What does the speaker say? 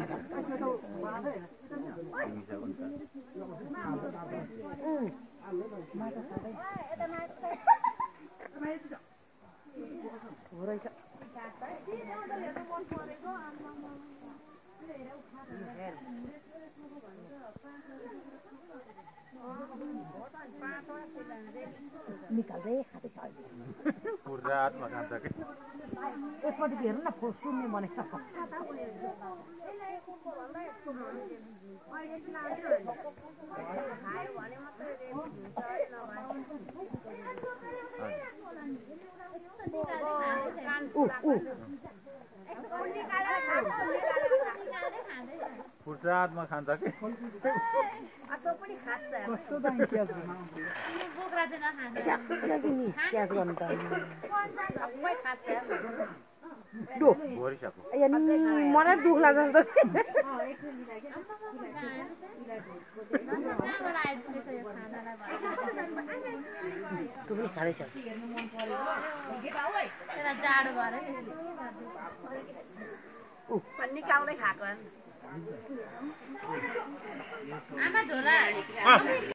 निकाल्दै खाँदैछ अहिले पुरा हातमा खान्छ कि एकपट्टि हेर्नु न सुन्ने भनेको पुरा हातमा खान्छ कि कस्तो दामी क्याच गर्नु त मलाई दुख लाग्छ नि त पनि खाँदैछ निकाल्दै खाएको आमा झोला